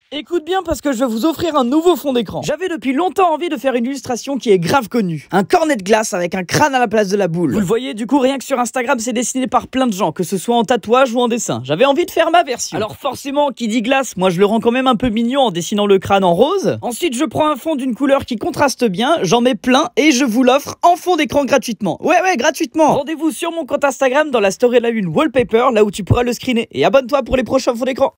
Écoute bien parce que je vais vous offrir un nouveau fond d'écran. J'avais depuis longtemps envie de faire une illustration qui est grave connue. Un cornet de glace avec un crâne à la place de la boule. Vous le voyez, du coup, rien que sur Instagram, c'est dessiné par plein de gens, que ce soit en tatouage ou en dessin. J'avais envie de faire ma version. Alors forcément, qui dit glace, moi je le rends quand même un peu mignon en dessinant le crâne en rose. Ensuite, je prends un fond d'une couleur qui contraste bien, j'en mets plein et je vous l'offre en fond d'écran gratuitement. Ouais, gratuitement. Rendez-vous sur mon compte Instagram dans la story de la une wallpaper, là où tu pourras le screener. Et abonne-toi pour les prochains fonds d'écran.